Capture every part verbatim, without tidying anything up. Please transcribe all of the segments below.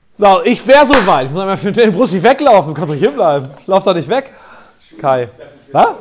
So, ich wäre so weit. Ich muss einmal für den Brust nicht weglaufen. Du kannst doch hier bleiben. Lauf doch nicht weg. Kai. Was?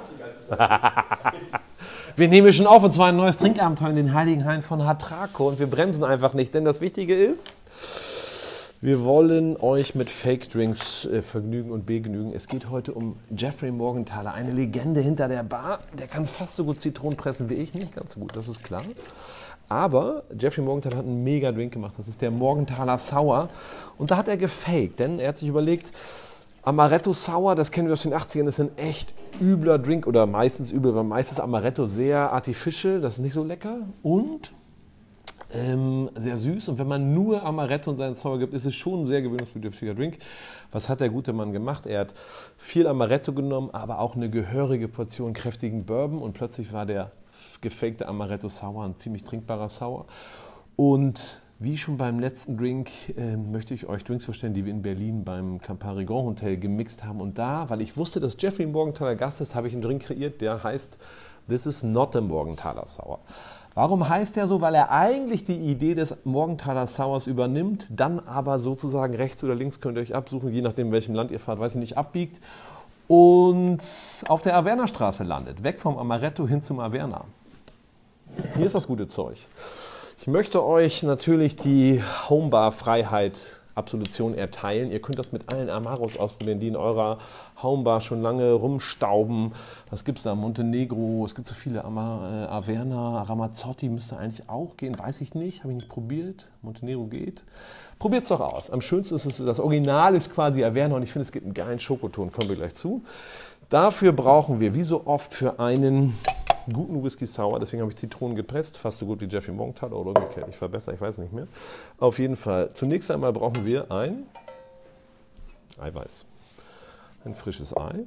Wir nehmen schon auf, und zwar ein neues Trinkabenteuer in den Heiligen Hain von Hatraco. Und wir bremsen einfach nicht, denn das Wichtige ist, wir wollen euch mit Fake-Drinks äh, vergnügen und begnügen. Es geht heute um Jeffrey Morgenthaler, eine Legende hinter der Bar. Der kann fast so gut Zitronen pressen wie ich, nicht ganz so gut, das ist klar. Aber Jeffrey Morgenthaler hat einen mega Drink gemacht, das ist der Morgenthaler Sour. Und da hat er gefaked, denn er hat sich überlegt, Amaretto Sour, das kennen wir aus den achtzigern, ist ein echt übler Drink oder meistens übel, weil meistens Amaretto sehr artificial, das ist nicht so lecker und ähm, sehr süß. Und wenn man nur Amaretto in seinen Sour gibt, ist es schon ein sehr gewöhnungsbedürftiger Drink. Was hat der gute Mann gemacht? Er hat viel Amaretto genommen, aber auch eine gehörige Portion kräftigen Bourbon und plötzlich war der gefakte Amaretto Sour ein ziemlich trinkbarer Sour. Und wie schon beim letzten Drink äh, möchte ich euch Drinks vorstellen, die wir in Berlin beim Campari Grand Hotel gemixt haben. Und da, weil ich wusste, dass Jeffrey Morgenthaler Gast ist, habe ich einen Drink kreiert, der heißt This is not a Morgenthaler Sour. Warum heißt der so? Weil er eigentlich die Idee des Morgenthaler Sours übernimmt, dann aber sozusagen rechts oder links, könnt ihr euch absuchen, je nachdem, in welchem Land ihr fahrt, weiß ich nicht, abbiegt und auf der Averna-Straße landet. Weg vom Amaretto hin zum Averna. Hier ist das gute Zeug. Ich möchte euch natürlich die Homebar-Freiheit-Absolution erteilen. Ihr könnt das mit allen Amaros ausprobieren, die in eurer Homebar schon lange rumstauben. Was gibt es da? Montenegro, es gibt so viele. Ama, äh, Averna, Ramazzotti müsste eigentlich auch gehen, weiß ich nicht, habe ich nicht probiert. Montenegro geht. Probiert es doch aus. Am schönsten ist es, das Original ist quasi Averna und ich finde, es gibt einen geilen Schokoton, kommen wir gleich zu. Dafür brauchen wir, wie so oft, für einen guten Whisky Sour, deswegen habe ich Zitronen gepresst, fast so gut wie Jeffrey Morgenthaler oder umgekehrt, ich verbessere, ich weiß nicht mehr. Auf jeden Fall, zunächst einmal brauchen wir ein Eiweiß, ein frisches Ei.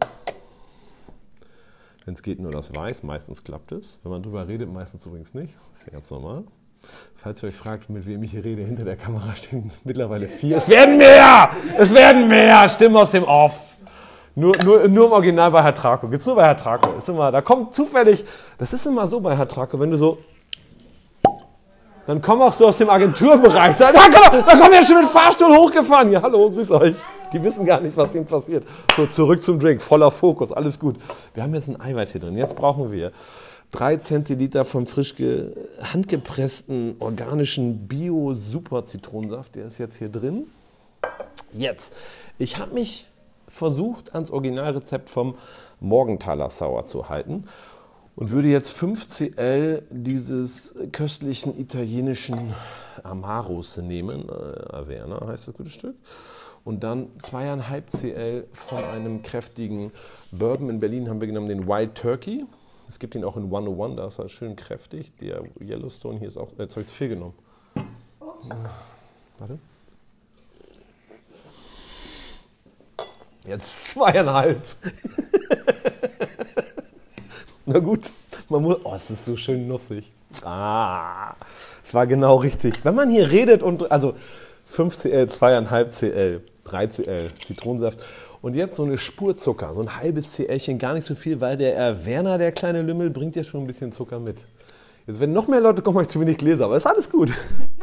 Wenn es geht, nur das Weiß, meistens klappt es. Wenn man drüber redet, meistens übrigens nicht, das ist ja ganz normal. Falls ihr euch fragt, mit wem ich hier rede, hinter der Kamera stehen mittlerweile vier. Es werden mehr! Es werden mehr! Stimmen aus dem Off! Nur, nur, nur im Original bei Hatraco. Gibt es nur bei Hatraco. Ist immer, da kommt zufällig, das ist immer so bei Hatraco, wenn du so, dann komm auch so aus dem Agenturbereich. Da, da, da kommen ja schon mit Fahrstuhl hochgefahren. Ja, hallo, grüß euch. Die wissen gar nicht, was ihnen passiert. So, zurück zum Drink, voller Fokus, alles gut. Wir haben jetzt ein Eiweiß hier drin. Jetzt brauchen wir drei Zentiliter vom frisch handgepressten, organischen Bio-Super-Zitronensaft. Der ist jetzt hier drin. Jetzt, ich habe mich versucht, ans Originalrezept vom Morgenthaler Sour zu halten und würde jetzt fünf Zentiliter dieses köstlichen italienischen Amaros nehmen, äh, Averna heißt das gute Stück, und dann zwei Komma fünf Zentiliter von einem kräftigen Bourbon. In Berlin haben wir genommen den Wild Turkey. Es gibt ihn auch in hundertundeins, da ist er schön kräftig. Der Yellowstone hier ist auch, jetzt habe ich zu viel genommen. Warte. Jetzt zweieinhalb. Na gut, man muss. Oh, es ist so schön nussig. Ah, es war genau richtig. Wenn man hier redet und. Also fünf Zentiliter, zweieinhalb Zentiliter, drei Zentiliter Zitronensaft. Und jetzt so eine Spur Zucker, so ein halbes Zentilchen, gar nicht so viel, weil der Averna, der kleine Lümmel, bringt ja schon ein bisschen Zucker mit. Jetzt, wenn noch mehr Leute kommen, habe ich zu wenig Gläser, aber ist alles gut.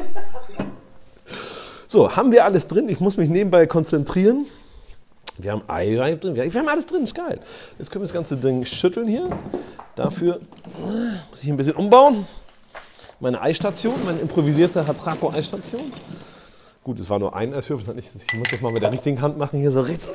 So, haben wir alles drin. Ich muss mich nebenbei konzentrieren. Wir haben Eiweiß drin, wir haben alles drin, ist geil. Jetzt können wir das ganze Ding schütteln hier. Dafür muss ich ein bisschen umbauen. Meine Eisstation, meine improvisierte Hatraco-Eisstation. Gut, es war nur ein Eiswürfel, ich muss das mal mit der richtigen Hand machen, hier so richtig.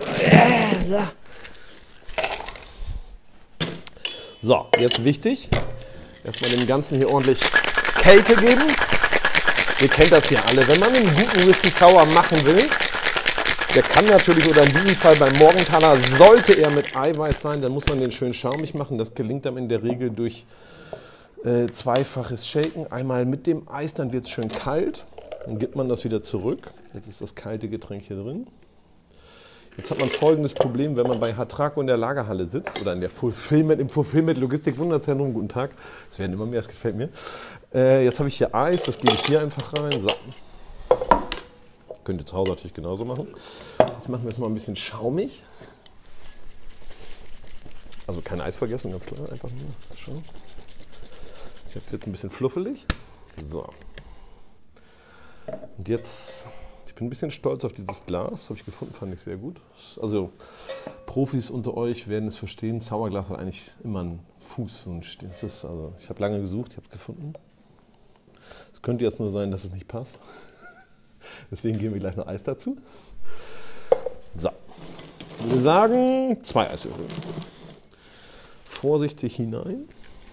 So, jetzt wichtig, erstmal dem Ganzen hier ordentlich Kälte geben. Ihr kennt das hier alle, wenn man einen guten Whisky Sour machen will, der kann natürlich, oder in diesem Fall beim Morgenthaler, sollte er mit Eiweiß sein, dann muss man den schön schaumig machen. Das gelingt dann in der Regel durch äh, zweifaches Shaken. Einmal mit dem Eis, dann wird es schön kalt. Dann gibt man das wieder zurück. Jetzt ist das kalte Getränk hier drin. Jetzt hat man folgendes Problem, wenn man bei Hatraco in der Lagerhalle sitzt oder in der Fulfillment, im Fulfillment Logistik Wunderzentrum, guten Tag. Es werden immer mehr, das gefällt mir. Äh, jetzt habe ich hier Eis, das gebe ich hier einfach rein. So. Könnt ihr zu Hause natürlich genauso machen. Jetzt machen wir es mal ein bisschen schaumig. Also kein Eis vergessen, ganz klar. Einfach nur schauen. Jetzt wird es ein bisschen fluffelig. So. Und jetzt Ich bin ein bisschen stolz auf dieses Glas, habe ich gefunden, fand ich sehr gut. Also Profis unter euch werden es verstehen, Zauberglas hat eigentlich immer einen Fuß. Das ist, also, ich habe lange gesucht, ich habe es gefunden. Es könnte jetzt nur sein, dass es nicht passt. Deswegen geben wir gleich noch Eis dazu. So, ich würde sagen, zwei Eiswürfel. Vorsichtig hinein.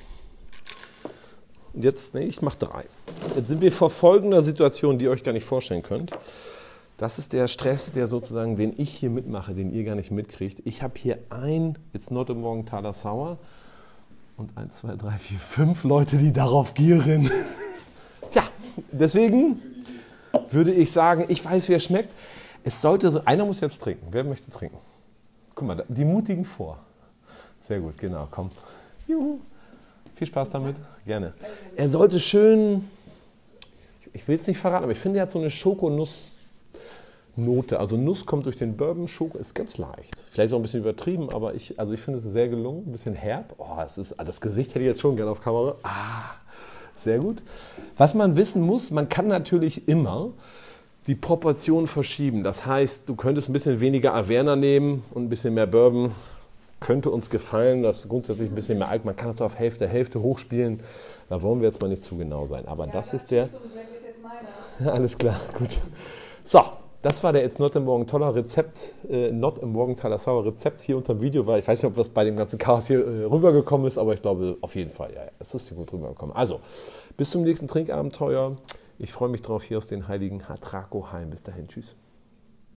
Und jetzt, nee, ich mache drei. Jetzt sind wir vor folgender Situation, die ihr euch gar nicht vorstellen könnt. Das ist der Stress, der sozusagen, den ich hier mitmache, den ihr gar nicht mitkriegt. Ich habe hier ein It's Not Emmorgenthaler Sour und eins, zwei, drei, vier, fünf Leute, die darauf gieren. Tja, deswegen würde ich sagen, ich weiß, wie er schmeckt. Es sollte so, einer muss jetzt trinken. Wer möchte trinken? Guck mal, die Mutigen vor. Sehr gut, genau, komm. Juhu. Viel Spaß damit, gerne. Er sollte schön, ich will es nicht verraten, aber ich finde, er hat so eine Schokonuss-Note. Also Nuss kommt durch den Bourbon, Schoko ist ganz leicht. Vielleicht auch ein bisschen übertrieben, aber ich, also ich finde es sehr gelungen, ein bisschen herb. Oh, es ist, das Gesicht hätte ich jetzt schon gerne auf Kamera. Ah, sehr gut. Was man wissen muss, man kann natürlich immer die Proportionen verschieben. Das heißt, du könntest ein bisschen weniger Averna nehmen und ein bisschen mehr Bourbon. Könnte uns gefallen, das ist grundsätzlich ein bisschen mehr Alk. Man kann das auf Hälfte, Hälfte hochspielen. Da wollen wir jetzt mal nicht zu genau sein. Aber ja, das ist der. Alles klar, gut. So, das war der It's Not Emmorgenthaler Rezept, äh, Not Emmorgenthaler Sour Rezept hier unter dem Video. Weil ich weiß nicht, ob das bei dem ganzen Chaos hier äh, rübergekommen ist, aber ich glaube auf jeden Fall, ja, es ist hier gut rübergekommen. Also, bis zum nächsten Trinkabenteuer. Ich freue mich drauf hier aus den heiligen Hatraco Hallen. Bis dahin, tschüss.